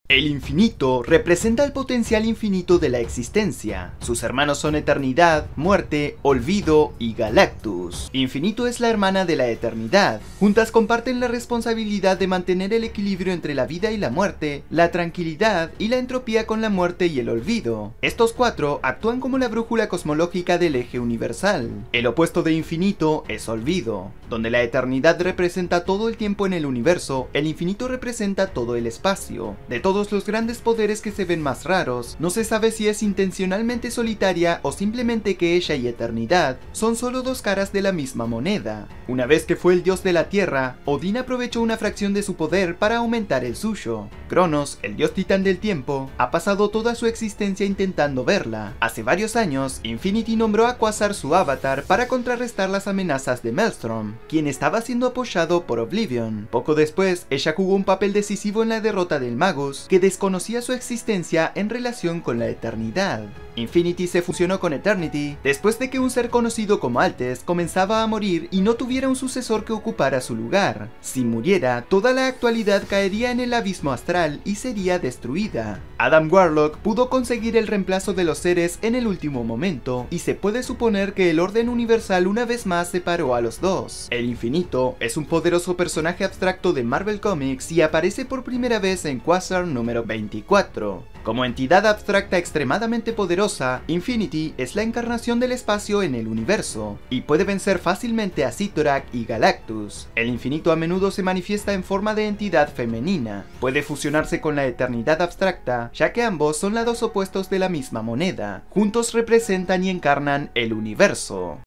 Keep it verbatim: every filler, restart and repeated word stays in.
El infinito representa el potencial infinito de la existencia. Sus hermanos son Eternidad, Muerte, Olvido y Galactus. Infinito es la hermana de la Eternidad. Juntas comparten la responsabilidad de mantener el equilibrio entre la vida y la muerte, la tranquilidad y la entropía con la muerte y el olvido. Estos cuatro actúan como la brújula cosmológica del eje universal. El opuesto de Infinito es Olvido. Donde la Eternidad representa todo el tiempo en el universo, el infinito representa todo el espacio. De todo Todos los grandes poderes que se ven más raros, no se sabe si es intencionalmente solitaria o simplemente que ella y Eternidad son solo dos caras de la misma moneda. Una vez que fue el dios de la tierra, Odín aprovechó una fracción de su poder para aumentar el suyo. Cronos, el dios titán del tiempo, ha pasado toda su existencia intentando verla. Hace varios años, Infinity nombró a Quasar su avatar para contrarrestar las amenazas de Maelstrom, quien estaba siendo apoyado por Oblivion. Poco después, ella jugó un papel decisivo en la derrota del Magus, que desconocía su existencia en relación con la Eternidad. Infinity se fusionó con Eternity después de que un ser conocido como Altes comenzaba a morir y no tuviera un sucesor que ocupara su lugar. Si muriera, toda la actualidad caería en el abismo astral y sería destruida. Adam Warlock pudo conseguir el reemplazo de los seres en el último momento, y se puede suponer que el orden universal una vez más separó a los dos. El Infinito es un poderoso personaje abstracto de Marvel Comics y aparece por primera vez en Quasar número veinticuatro. Como entidad abstracta extremadamente poderosa, Infinity es la encarnación del espacio en el universo, y puede vencer fácilmente a Cyttorak y Galactus. El Infinito a menudo se manifiesta en forma de entidad femenina. Puede fusionarse con la Eternidad abstracta, ya que ambos son lados opuestos de la misma moneda. Juntos representan y encarnan el universo.